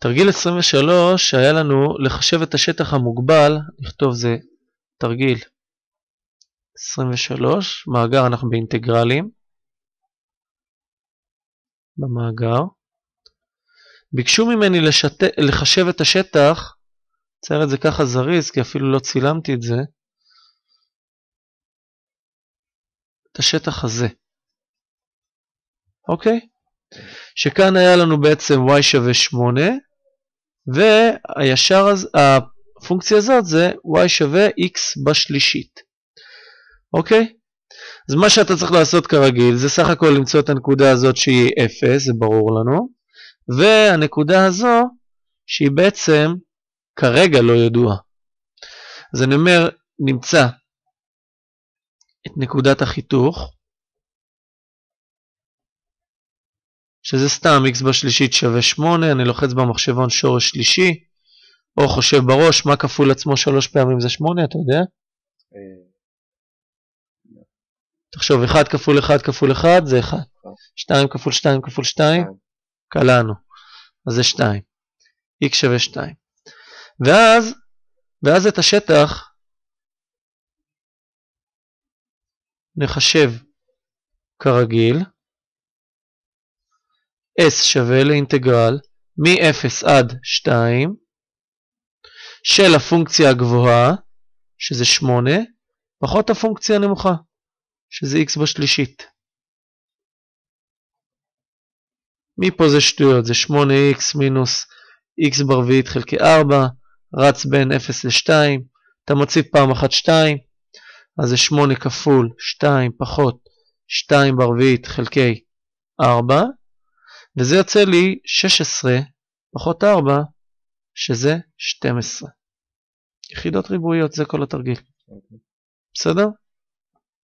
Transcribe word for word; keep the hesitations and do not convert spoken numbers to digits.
תרגיל עשרים ושלוש היה לנו לחשב את השטח המוגבל, נכתוב זה תרגיל עשרים ושלוש, מאגר אנחנו באינטגרלים, במאגר. ביקשו ממני לשת... לחשב את השטח, צייר את זה ככה זריז, כי אפילו לא צילמתי את זה, את השטח הזה. אוקיי? שכאן היה לנו בעצם y שווה שמונה, והישר הזה, הפונקציה הזאת זה y שווה x בשלישית. אוקיי? אז מה שאתה צריך לעשות כרגיל, זה סך הכל למצוא את הנקודה הזאת שהיא אפס, זה ברור לנו, והנקודה הזו שהיא בעצם כרגע לא ידועה. אז אני אומר, נמצא את נקודת החיתוך, שזה סתם x בשלישית שווה שמונה, אני לוחץ במחשבון שורש שלישי, או חושב בראש, מה כפול עצמו שלוש פעמים זה שמונה, אתה יודע? תחשוב, אחד כפול אחד כפול אחד זה אחד, שתיים כפול שתיים כפול שתיים, קלענו, אז זה שתיים, x שווה שתיים. ואז, ואז את השטח נחשב כרגיל, s שווה לאינטגרל מ-אפס עד שתיים של הפונקציה הגבוהה, שזה שמונה, פחות הפונקציה הנמוכה, שזה x בשלישית. מפה זה שטויות, זה שמונה x מינוס x ברביעית חלקי ארבע, רץ בין אפס ל-שתיים, אתה מוסיף פעם אחת שתיים, אז זה שמונה כפול שתיים פחות שתיים ברביעית חלקי ארבע, וזה יוצא לי שש עשרה פחות ארבע, שזה שתים עשרה. יחידות ריבועיות, זה כל התרגיל. בסדר?